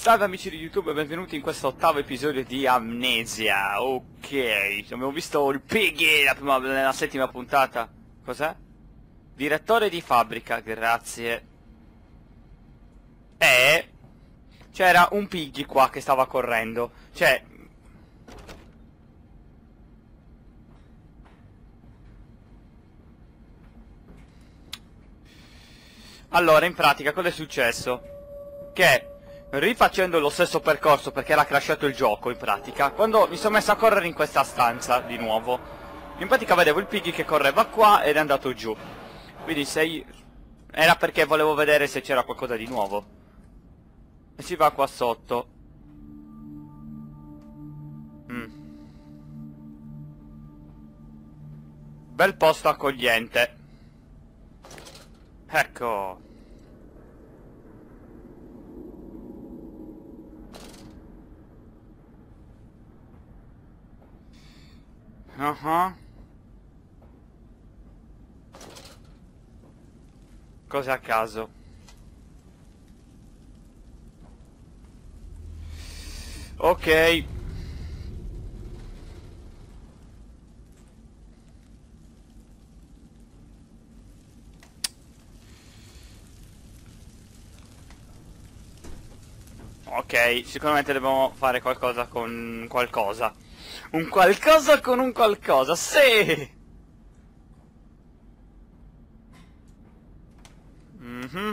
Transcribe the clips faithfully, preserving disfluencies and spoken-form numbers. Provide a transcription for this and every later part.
Salve amici di YouTube e benvenuti in questo ottavo episodio di Amnesia. Ok, abbiamo visto il Piggy la prima, nella settima puntata. Cos'è? Direttore di fabbrica, grazie. E c'era un Piggy qua che stava correndo. Cioè... Allora, in pratica, cosa è successo? Che... rifacendo lo stesso percorso perché era crashato il gioco in pratica, quando mi sono messo a correre in questa stanza di nuovo, in pratica vedevo il Piggy che correva qua ed è andato giù. Quindi se io... era perché volevo vedere se c'era qualcosa di nuovo. E si va qua sotto. mm. Bel posto accogliente. Ecco. Uh-huh. Cose a caso. Ok. Ok, sicuramente dobbiamo fare qualcosa con qualcosa. Un qualcosa con un qualcosa, sì! Mhm.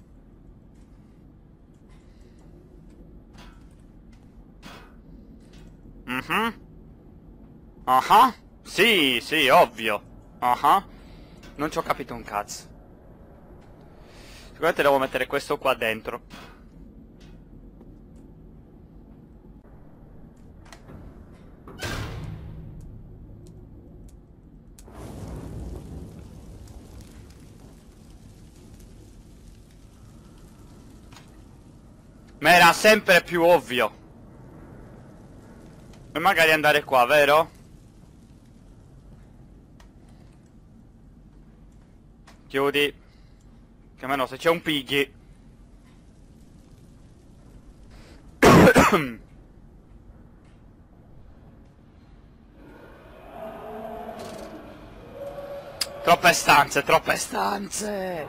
Mhm. Ah, sì, sì, ovvio. Ah, non ci ho capito un cazzo. Sicuramente devo mettere questo qua dentro. Ma era sempre più ovvio. E magari andare qua, vero? Chiudi. Che almeno se c'è un Piggy. Troppe stanze, troppe stanze.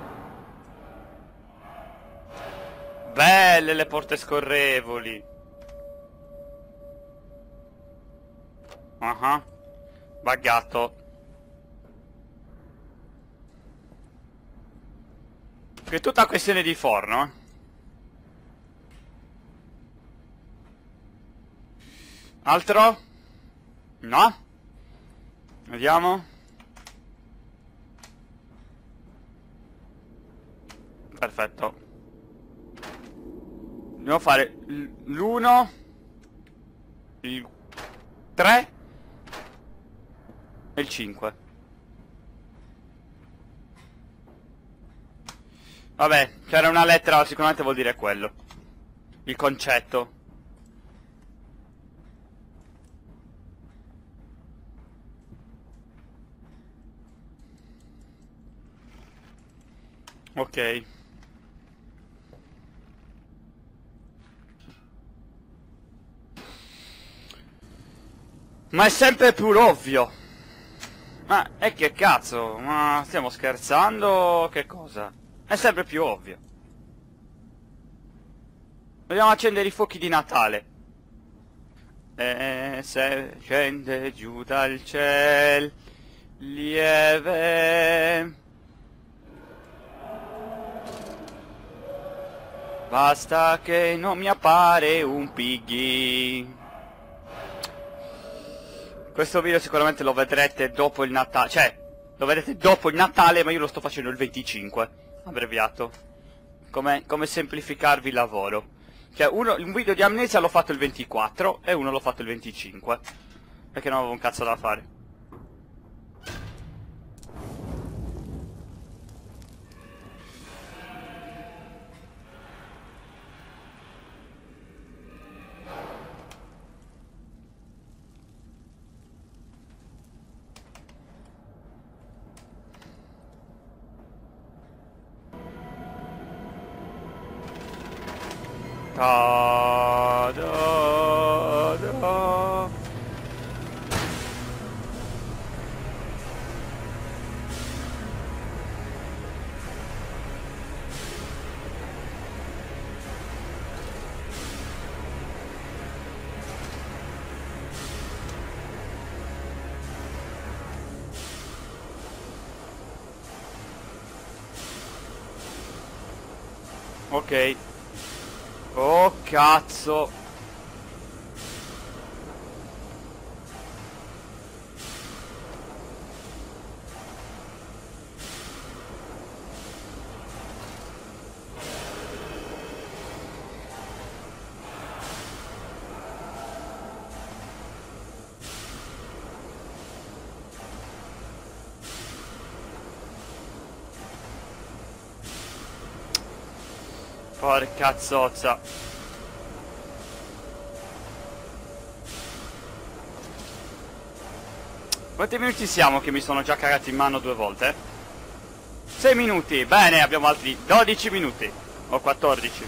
Belle le porte scorrevoli. Ah, buggato. Che è tutta questione di forno, eh. Altro? No? Vediamo. Perfetto. Dobbiamo fare l'uno, il tre e il cinque. Vabbè, c'era una lettera, sicuramente vuol dire quello. Il concetto. Ok. Ma è sempre più ovvio. Ma è che cazzo? Ma stiamo scherzando? Che cosa? È sempre più ovvio. Dobbiamo accendere i fuochi di Natale. E se scende giù dal ciel lieve, basta che non mi appare un Piggy. Questo video sicuramente lo vedrete dopo il Natale. Cioè, lo vedrete dopo il Natale, ma io lo sto facendo il venticinque. Abbreviato. Come, come semplificarvi il lavoro. Cioè, uno, un video di Amnesia l'ho fatto il ventiquattro e uno l'ho fatto il venticinque. Perché non avevo un cazzo da fare. Ta Ok. Oh cazzo. Porca zozza. Quanti minuti siamo che mi sono già cagato in mano due volte? sei minuti, bene, abbiamo altri dodici minuti. O quattordici.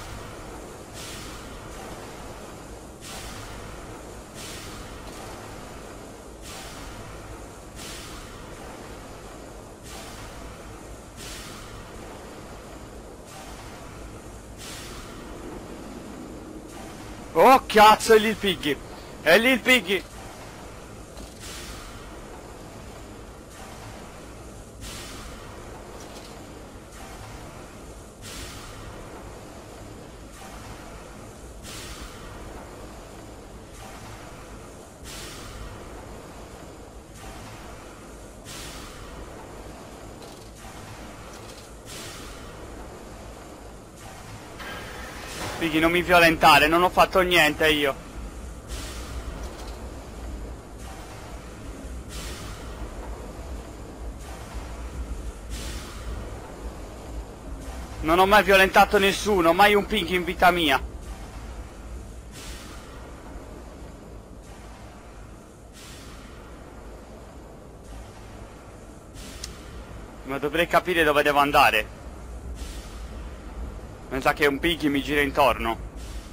Oh cazzo, è lì il Piggy. È lì il Piggy. Piggy, non mi violentare, non ho fatto niente io. Non ho mai violentato nessuno, mai un Piggy in vita mia. Ma dovrei capire dove devo andare. Mi sa che un Piggy mi gira intorno.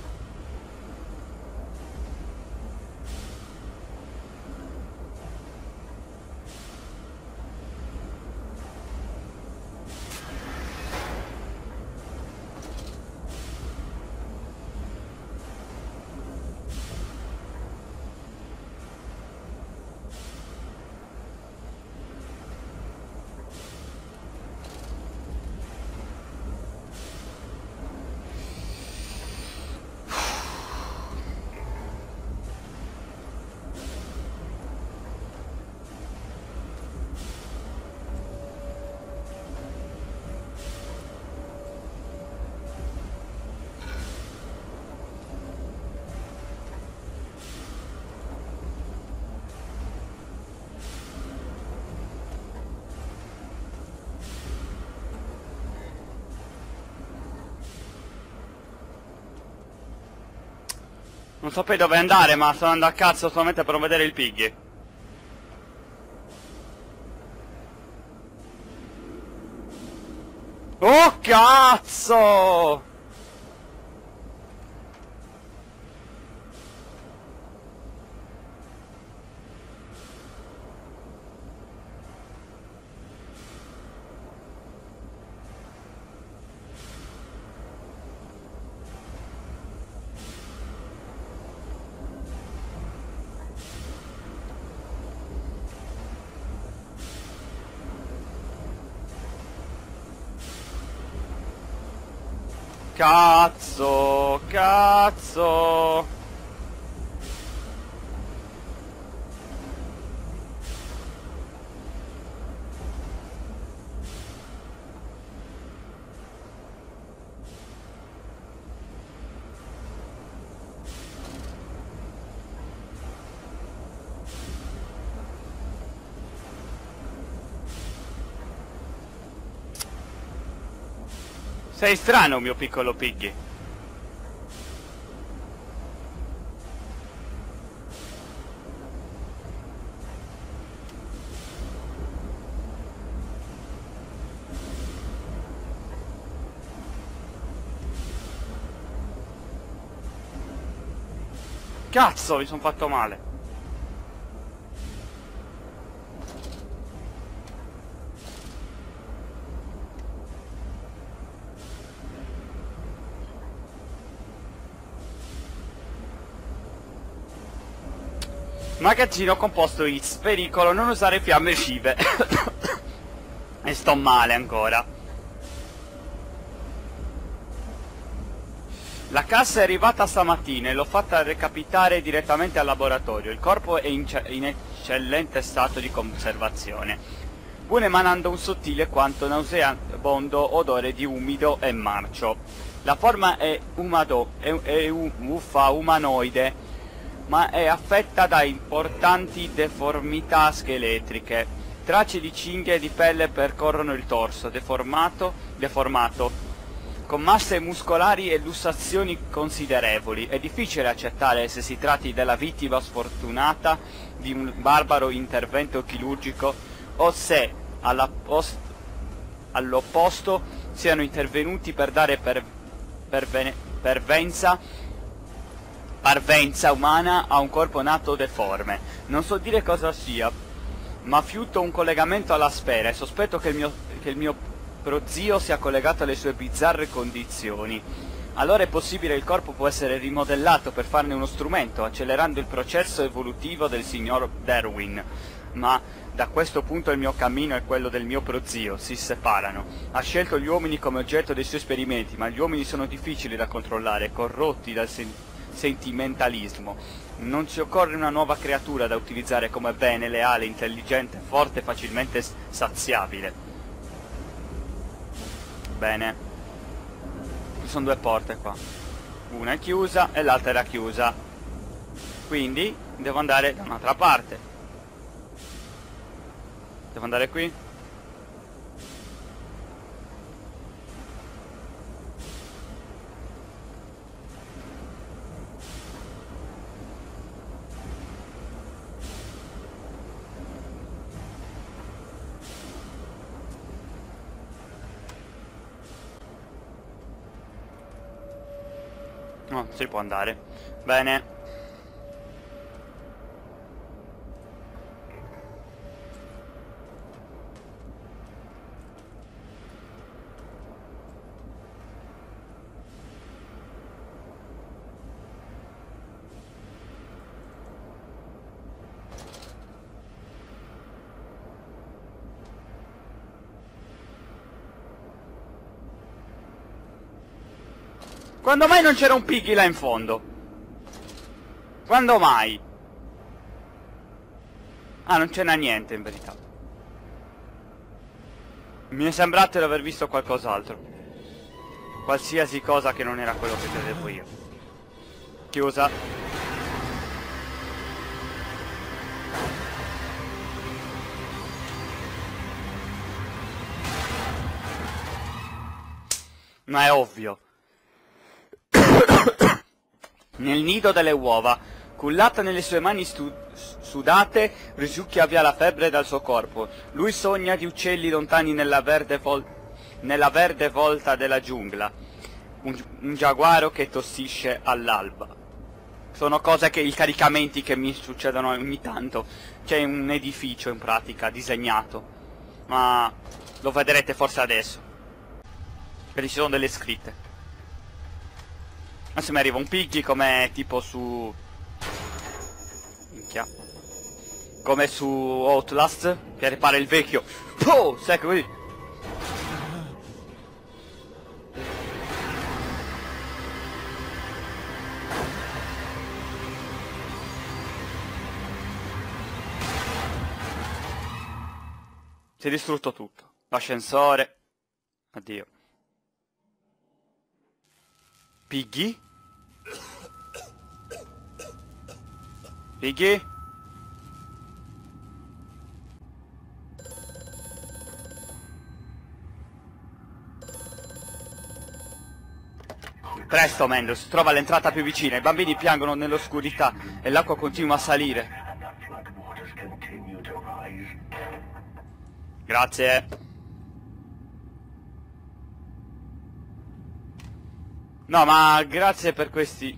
Non so poi dove andare, ma sto andando a cazzo solamente per non vedere il Piggy. Oh cazzo! Cazzo, cazzo. Sei strano, mio piccolo Piggy. Cazzo, mi sono fatto male. Magazzino composto Hits, pericolo, non usare fiamme scive. E sto male ancora. La cassa è arrivata stamattina e l'ho fatta recapitare direttamente al laboratorio. Il corpo è in, in eccellente stato di conservazione, pur emanando un sottile quanto nauseabondo odore di umido e marcio. La forma è, umado, è, è uffa umanoide, ma è affetta da importanti deformità scheletriche. Tracce di cinghie e di pelle percorrono il torso, deformato, deformato, con masse muscolari e lussazioni considerevoli. È difficile accertare se si tratti della vittima sfortunata di un barbaro intervento chirurgico o se, all'opposto, siano intervenuti per dare per, pervene, pervenza, parvenza umana a un corpo nato deforme. Non so dire cosa sia, ma fiuto un collegamento alla sfera e sospetto che il mio, che il mio prozio sia collegato alle sue bizzarre condizioni. Allora è possibile che il corpo può essere rimodellato per farne uno strumento, accelerando il processo evolutivo del signor Darwin. Ma da questo punto il mio cammino e quello del mio prozio si separano. Ha scelto gli uomini come oggetto dei suoi esperimenti, ma gli uomini sono difficili da controllare, corrotti dal sen sentimentalismo. Non ci occorre una nuova creatura da utilizzare come bene, leale, intelligente, forte e facilmente saziabile. Bene, ci sono due porte qua, una è chiusa e l'altra era chiusa, quindi devo andare da un'altra parte. Devo andare qui? No, si può andare. Bene. Quando mai non c'era un Piggy là in fondo? Quando mai? Ah, non ce n'è niente in verità. Mi è sembrato di aver visto qualcos'altro. Qualsiasi cosa che non era quello che credevo io. Chiusa. Ma è ovvio. Nel nido delle uova, cullata nelle sue mani sudate, risucchia via la febbre dal suo corpo. Lui sogna di uccelli lontani nella verde, vol nella verde volta della giungla. Un, un giaguaro che tossisce all'alba. Sono cose che, i caricamenti che mi succedono ogni tanto. C'è un edificio in pratica disegnato, ma lo vedrete forse adesso, perché ci sono delle scritte. Adesso mi arriva un Piggy come tipo su... Minchia. Come su Outlast, che ripara il vecchio. Oh, sai così. Si è distrutto tutto. L'ascensore. Addio. Piggy? Piggy? Presto, Mendes, trova l'entrata più vicina. I bambini piangono nell'oscurità e l'acqua continua a salire. Grazie. No, ma grazie per questi...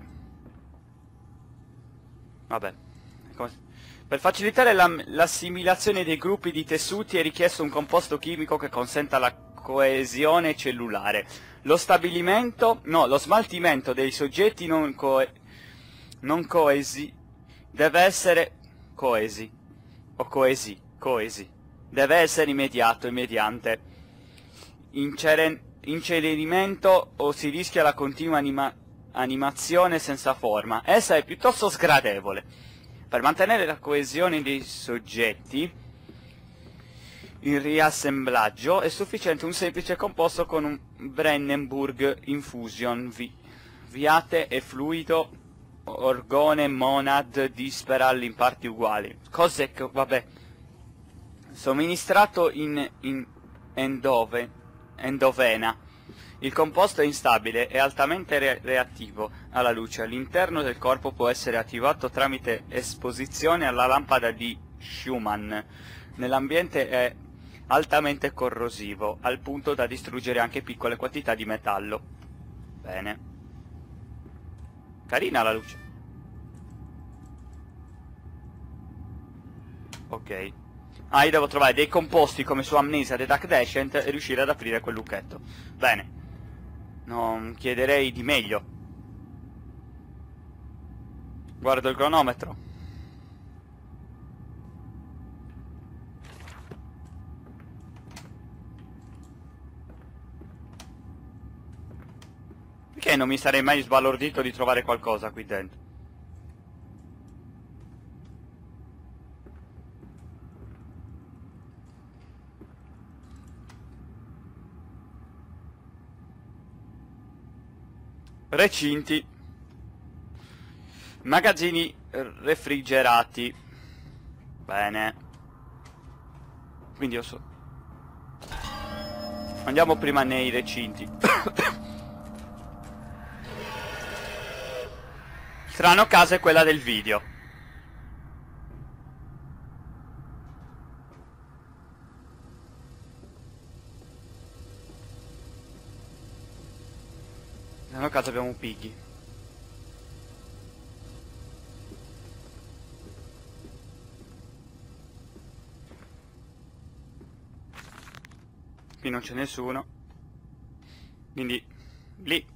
Vabbè. Per facilitare l'assimilazione dei gruppi di tessuti è richiesto un composto chimico che consenta la coesione cellulare. Lo stabilimento... No, lo smaltimento dei soggetti non, co non coesi deve essere... Coesi. O coesi. Coesi. Deve essere immediato e mediante inceren... incenerimento o si rischia la continua anima animazione senza forma. Essa è piuttosto sgradevole. Per mantenere la coesione dei soggetti, il riassemblaggio è sufficiente un semplice composto con un Brennenburg Infusion, vi viate e fluido orgone monad disperal in parti uguali. Cos'è che... vabbè. Somministrato in, in endove, endovena. Il composto è instabile e altamente re reattivo alla luce. All'interno del corpo può essere attivato tramite esposizione alla lampada di Schumann. Nell'ambiente è altamente corrosivo, al punto da distruggere anche piccole quantità di metallo. Bene. Carina la luce. Ok. Ah, io devo trovare dei composti come su Amnesia The Dark Descent e riuscire ad aprire quel lucchetto. Bene. Non chiederei di meglio. Guardo il cronometro. Perché non mi sarei mai sbalordito di trovare qualcosa qui dentro? Recinti. Magazzini refrigerati. Bene. Quindi io so... Andiamo prima nei recinti. Strano caso è quella del video. Strano caso abbiamo un Piggy. Qui non c'è nessuno. Quindi lì.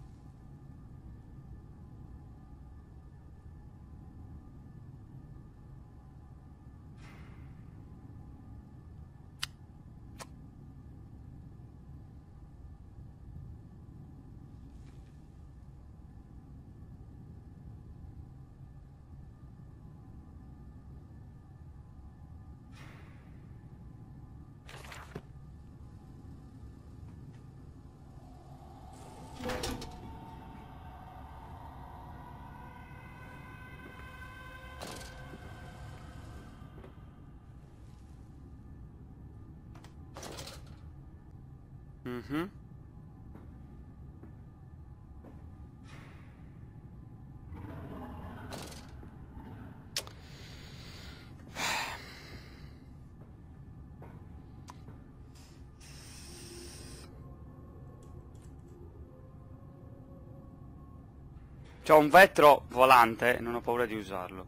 Mhm. C'ho un vetro volante, non ho paura di usarlo.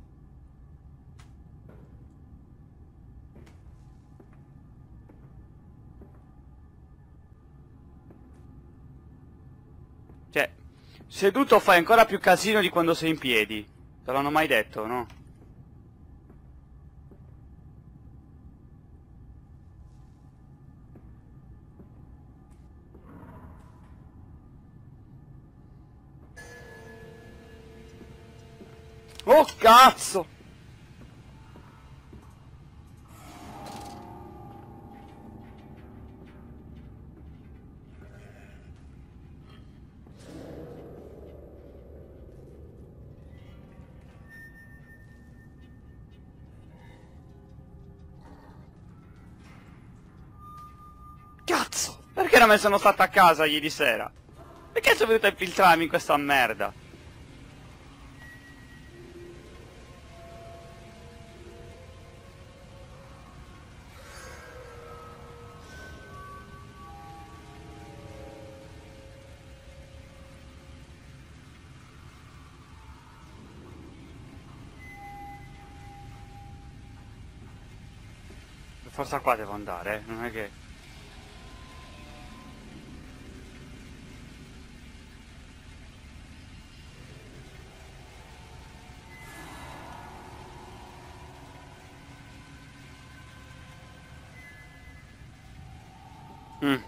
Cioè, seduto fai ancora più casino di quando sei in piedi. Te l'hanno mai detto, no? Oh cazzo! Cazzo! Perché non me ne sono stato a casa ieri sera? Perché sono venuto a infiltrarmi in questa merda? Forza qua devo andare, eh? Non è che... Mm.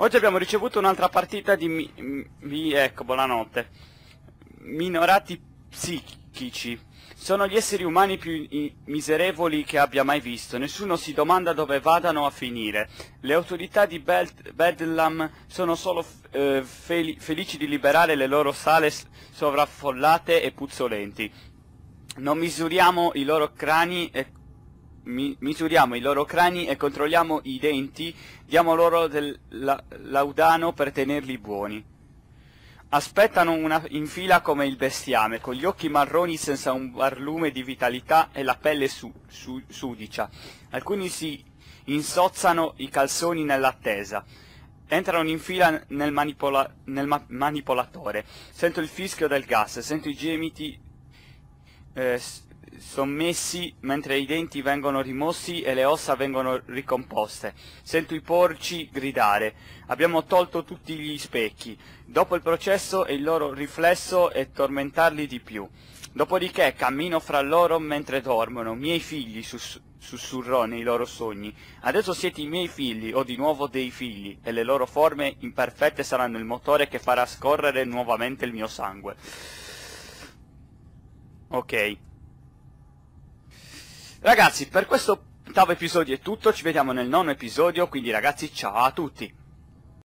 Oggi abbiamo ricevuto un'altra partita di mi, mi ecco, buonanotte. Minorati psichici. Sono gli esseri umani più i, miserevoli che abbia mai visto. Nessuno si domanda dove vadano a finire. Le autorità di Bed Bedlam sono solo eh, fel felici di liberare le loro sale sovraffollate e puzzolenti. Non misuriamo i loro crani e Mi misuriamo i loro crani e controlliamo i denti, diamo loro del la laudano per tenerli buoni. Aspettano una in fila come il bestiame, con gli occhi marroni senza un barlume di vitalità e la pelle su su sudicia. Alcuni si insozzano i calzoni nell'attesa. Entrano in fila nel, manipola nel ma manipolatore. Sento il fischio del gas, sento i gemiti eh, sommessi mentre i denti vengono rimossi e le ossa vengono ricomposte. Sento i porci gridare. Abbiamo tolto tutti gli specchi. Dopo il processo e il loro riflesso è tormentarli di più. Dopodiché cammino fra loro mentre dormono. Miei figli, sus sussurrò nei loro sogni. Adesso siete i miei figli, ho di nuovo dei figli, e le loro forme imperfette saranno il motore che farà scorrere nuovamente il mio sangue. Ok. Ragazzi, per questo ottavo episodio è tutto, ci vediamo nel nono episodio, quindi ragazzi ciao a tutti!